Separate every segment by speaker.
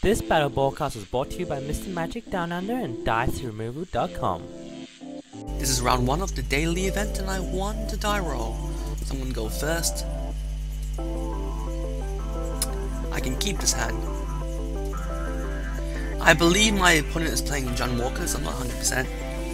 Speaker 1: This battle broadcast was brought to you by Mr. Magic Down Under and DiceRemoval.com.
Speaker 2: This is round 1 of the daily event and I won the die roll, so I'm gonna go first. I can keep this hand. I believe my opponent is playing John Walker, so I'm not 100%.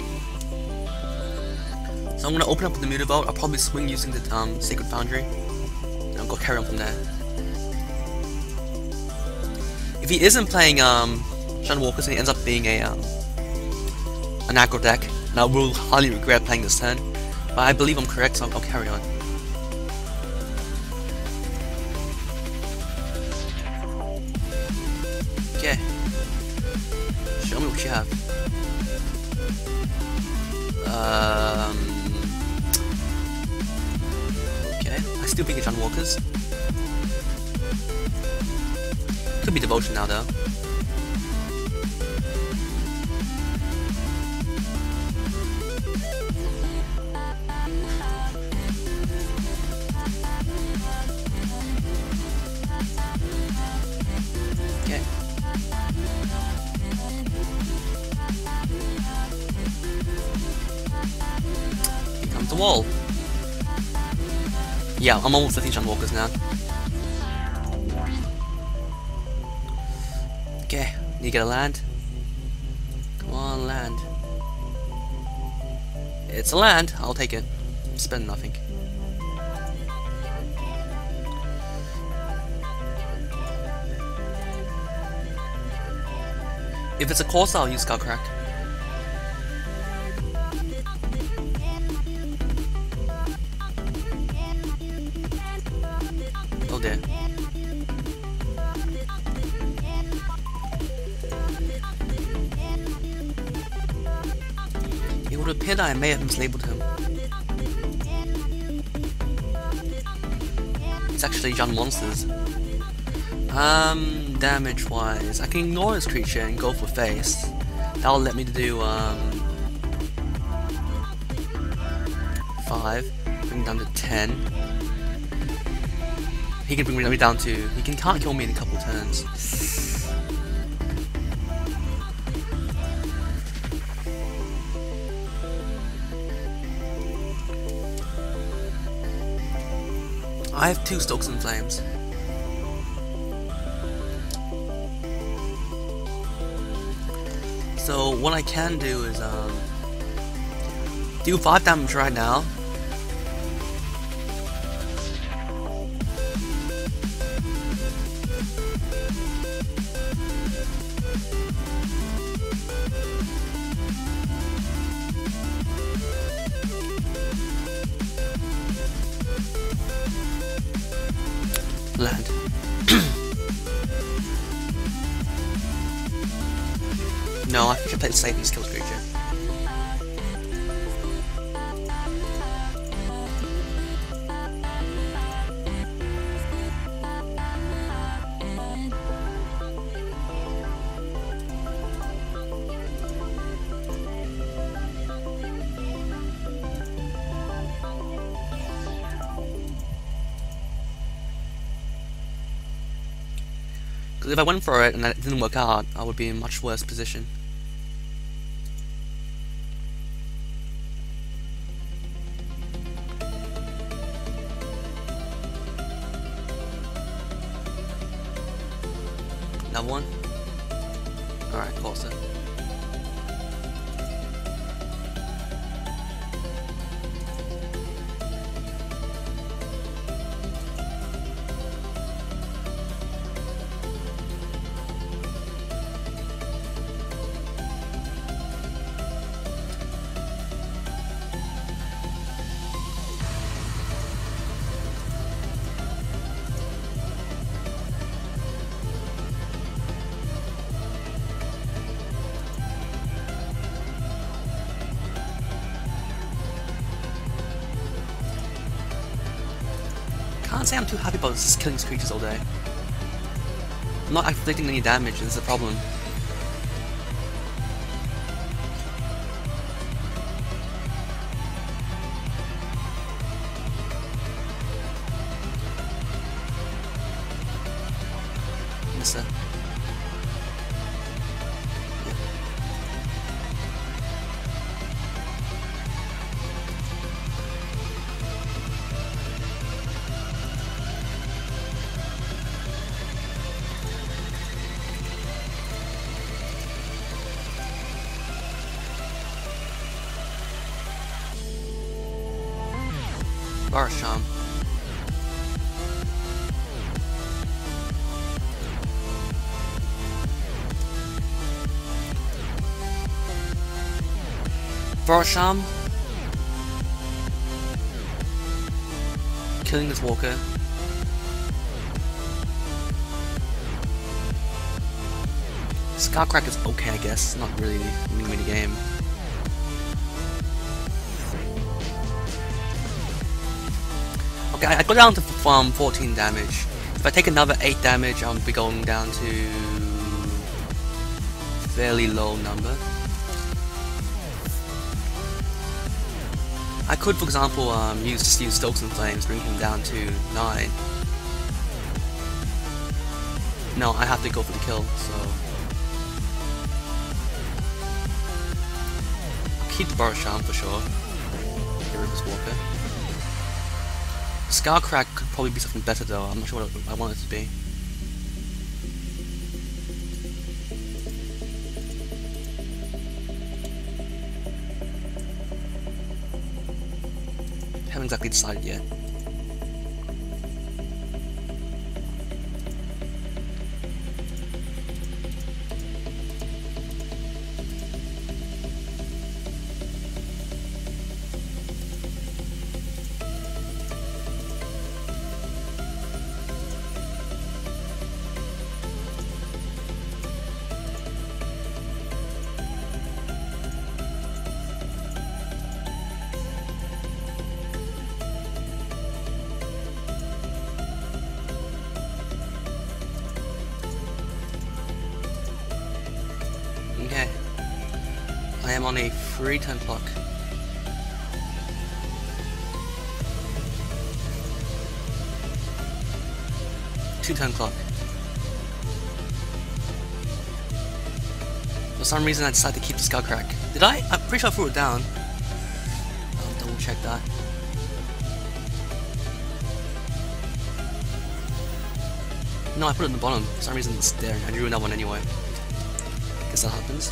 Speaker 2: So I'm gonna open up with the Muta Vault. I'll probably swing using the Sacred Foundry, and I'll go carry on from there. If he isn't playing John Walker, so he ends up being an aggro deck, and I will highly regret playing this turn. But I believe I'm correct, so I'll carry on. Okay. Show me what you have. Okay. I still pick John Walker's. Could be Devotion now though. Okay. Here comes the wall. Yeah, I'm almost 15 John Walkers now. Okay, need to get a land. Come on, land. It's a land, I'll take it. Spend nothing. If it's a course, I'll use Skull Crack. Oh dear. It would appear that I may have mislabeled him. It's actually John Monsters. Damage wise, I can ignore this creature and go for face. That'll let me do 5, bring it down to 10. He can bring me down to, can't kill me in a couple turns. I have 2 Stokes and Flames. So what I can do is do 5 damage right now. Land. No, I think I should play the safe and kill the creature. Because if I went for it and it didn't work out, I would be in a much worse position. Another one? Alright, pause it. Can't say I'm too happy about just killing these creatures all day. I'm not inflicting any damage, this is a problem. Mister. Burst Charm. Burst Charm. Killing this walker. Skullcrack is okay, I guess. Not really a mini game. Okay, I go down to 14 damage. If I take another 8 damage, I'll be going down to fairly low number. I could, for example, use Stokes and Flames, bring him down to 9. No, I have to go for the kill, so keep the Burst Charm for sure. Get rid of this walker. Skullcrack could probably be something better though. I'm not sure what I want it to be. Haven't exactly decided yet. Okay. I am on a free turn clock. Two turn clock. For some reason I decided to keep the Skullcrack. Did I? I'm pretty sure I threw it down. I'll double check that. No, I put it in the bottom. For some reason it's there. I drew another one anyway. Guess that happens.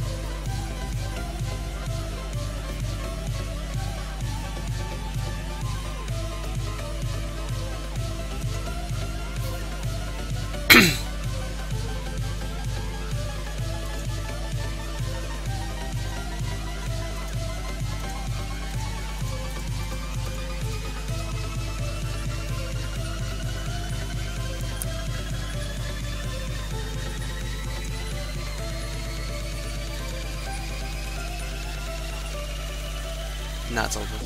Speaker 2: Nah, it's over.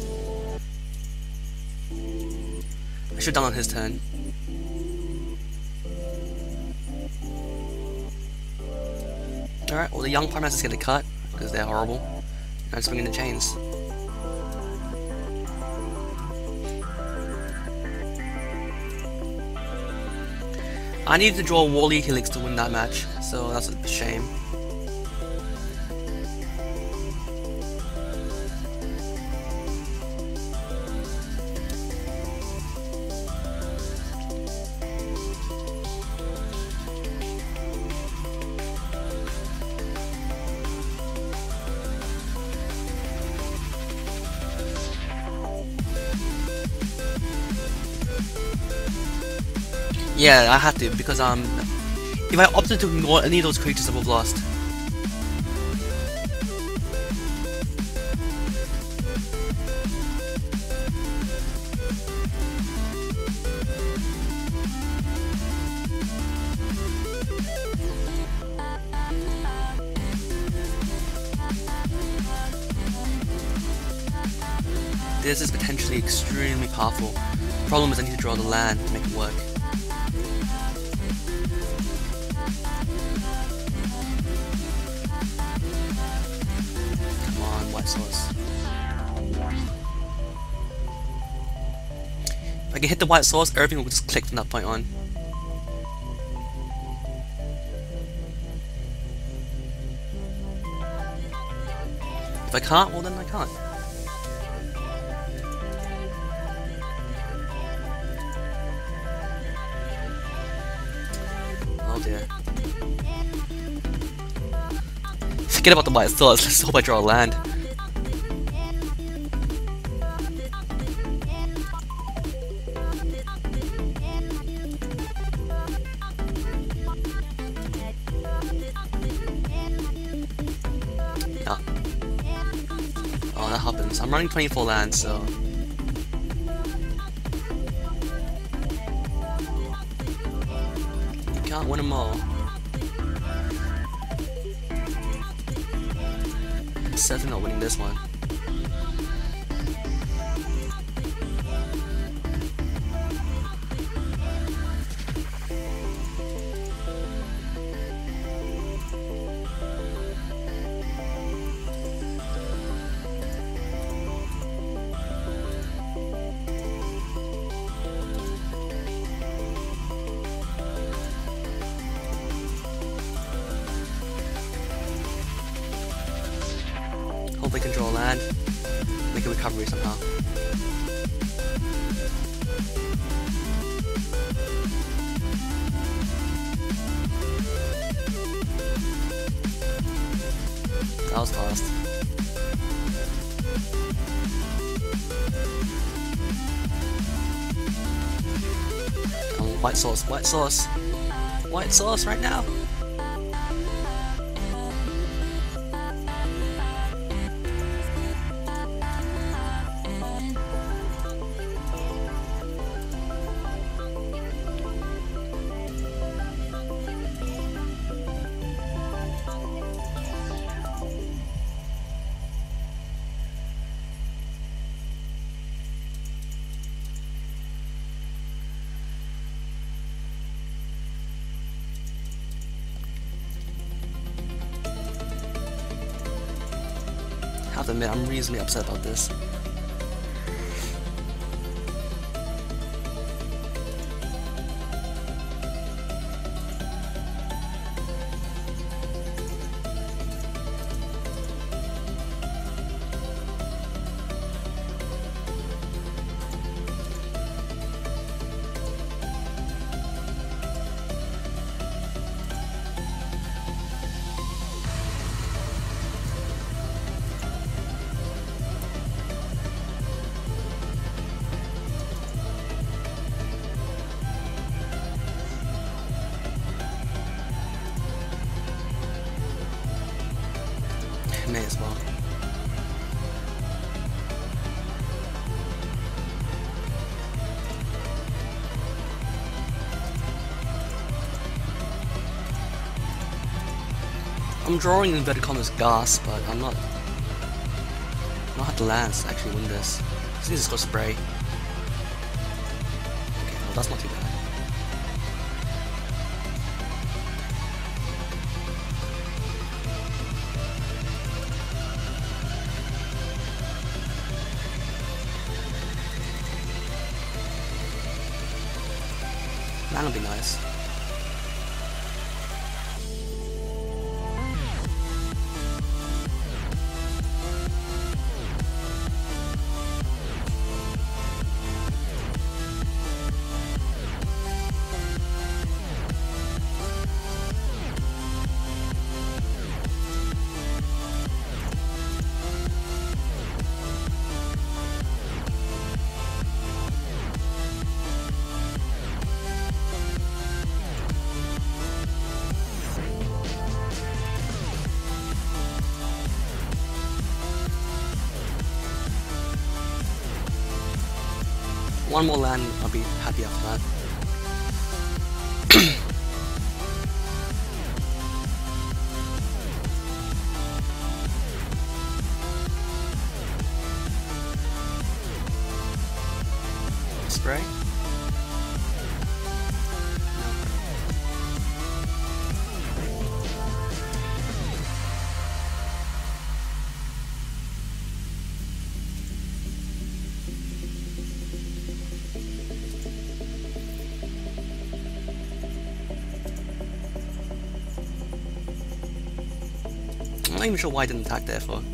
Speaker 2: I should have done on his turn. Alright, well the young Pyromancers get a cut, because they're horrible. Now just bring in the chains. I needed to draw Wally Helix to win that match, so that's a shame. Yeah, I had to, because if I opted to ignore any of those creatures, I would have lost. This is potentially extremely powerful. The problem is I need to draw the land to make it work. Source. If I can hit the white source, everything will just click from that point on. If I can't, well then I can't. Oh dear. Forget about the white source, let's hope I draw a land. that happens. I'm running 24 lands, so... You can't win them all. 7 not winning this one. Hopefully control land, make a recovery somehow. That was fast. Oh, white sauce, white sauce. White sauce right now. I have to admit, I'm reasonably upset about this. May as well. I'm drawing in inverted commas gas, but I'm not have the lands to actually win this. This needs to go spray. Okay, well that's not too bad. That'll be nice. One more land, I'll be happy after that. Spray? I'm not even sure why I didn't attack there for.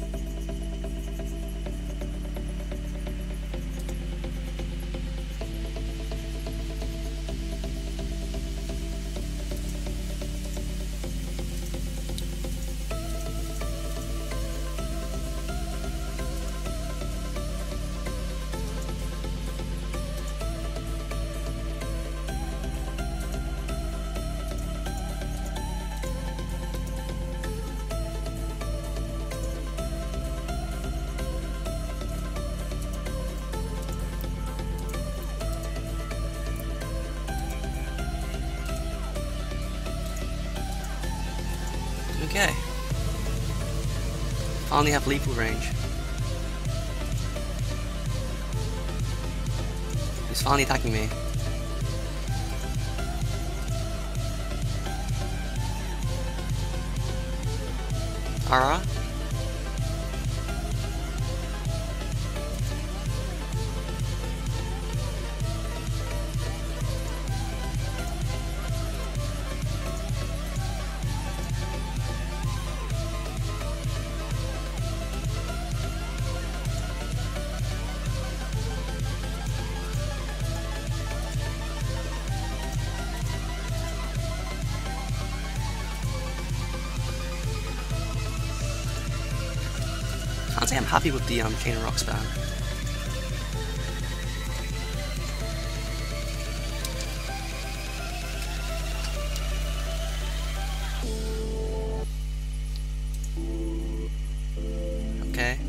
Speaker 2: Okay. Finally have lethal range. He's finally attacking me. Ara? Can't say I'm happy with the chain and rock spam. Okay.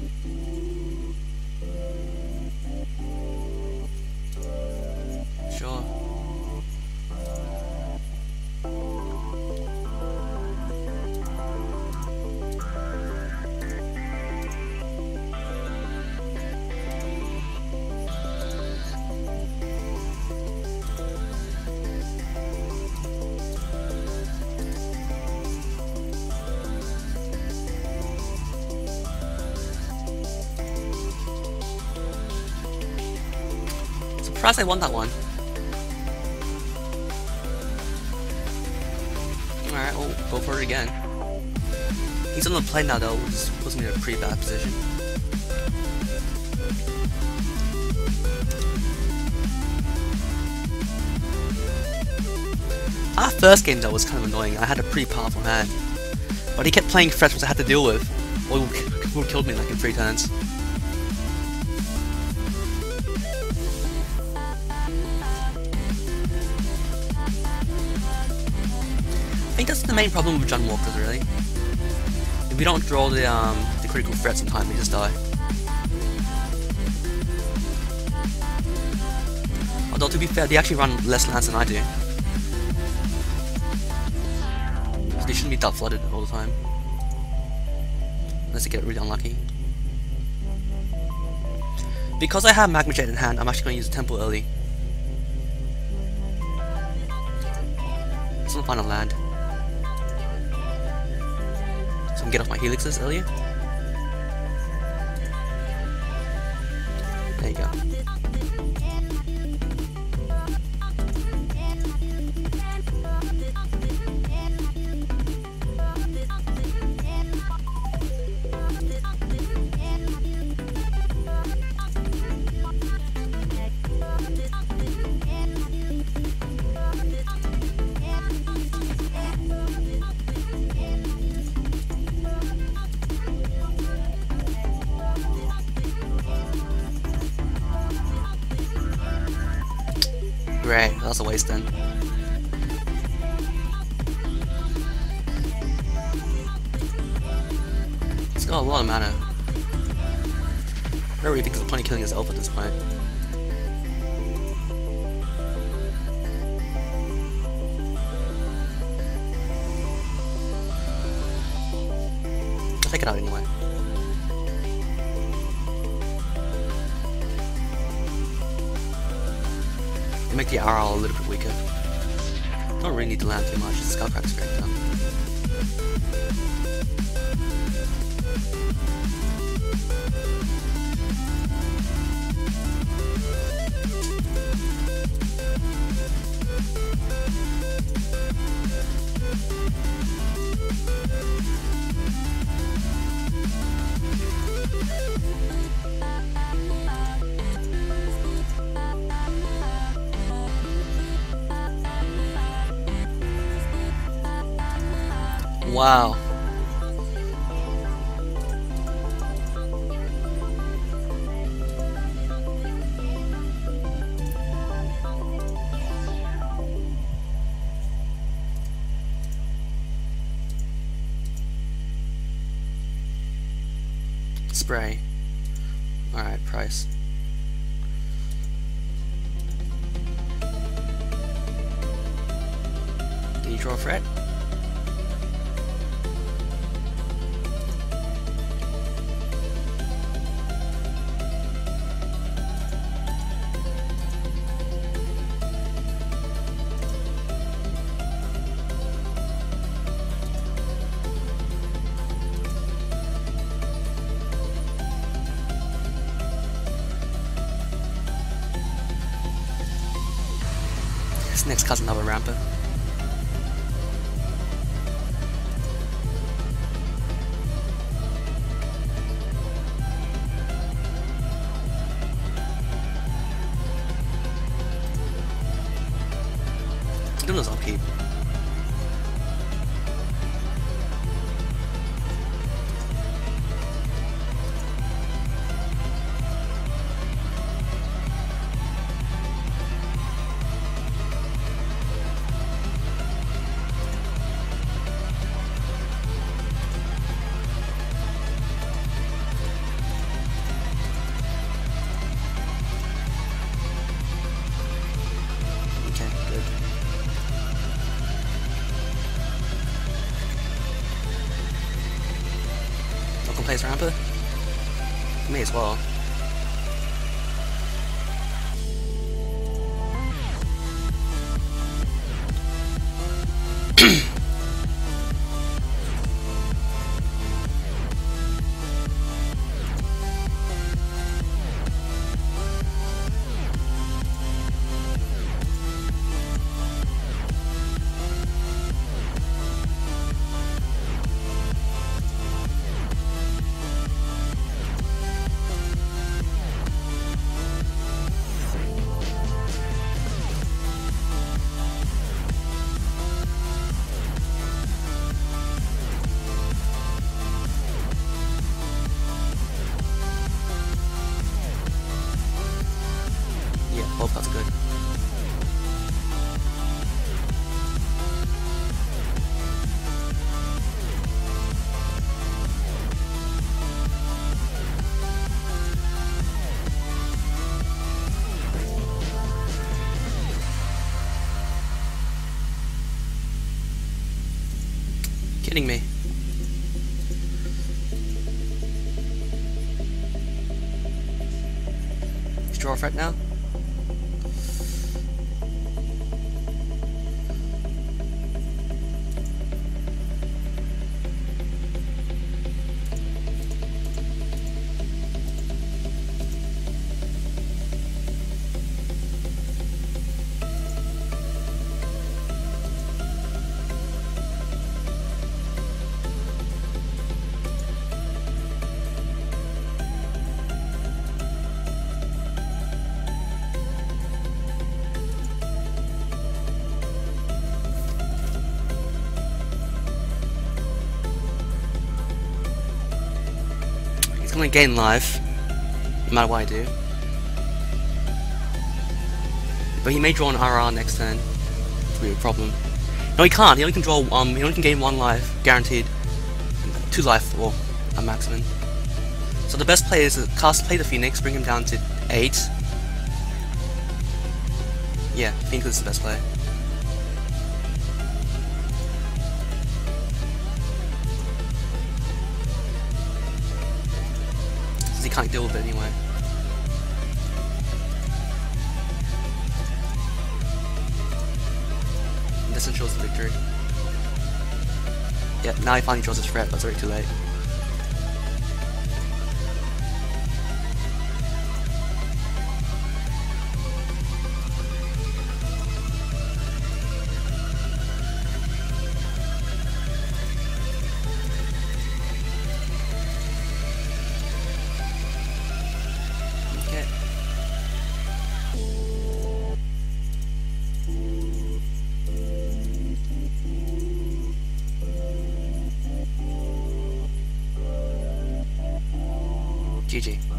Speaker 2: Sure. Surprised I won that one. Alright, we'll go for it again. He's on the plane now though, which puts me in a pretty bad position. Our first game though was kind of annoying. I had a pretty powerful hand. But he kept playing threats which I had to deal with. Or he killed me like in 3 turns. I think that's the main problem with John Walkers, really. If we don't draw the critical threats in time, we just die. Although to be fair, they actually run less lands than I do. So they shouldn't be that flooded all the time. Unless they get really unlucky. Because I have Magma Jet in hand, I'm actually going to use Temple early. It's not final land. So I can get off my helixes earlier. There you go. Great, that was a waste then. It's got a lot of mana. I don't really think there's a point in killing his elf at this point. I'll take it out anyway. Make the RL a little bit weaker. Don't really need to land too much, the Skullcrack's great though. Wow. Spray. Alright, price. Did you draw a threat? Next cut's another ramper. Doing this upkeep. Okay, good. Welcome plays ramper? May as well. Yeah, both cuts are good. Kidding me. Draw a threat now? He's gonna gain life, no matter what I do. But he may draw an RR next turn, which will be a problem. No, he can't. He only can draw. He only can gain 1 life, guaranteed. 2 life or a maximum. So the best play is to play the Phoenix, bring him down to 8. Yeah, Phoenix is the best play. Since he can't deal with it anyway. And this ensures the victory. Yeah, now he finally draws his threat, but it's already too late. Okay. GG.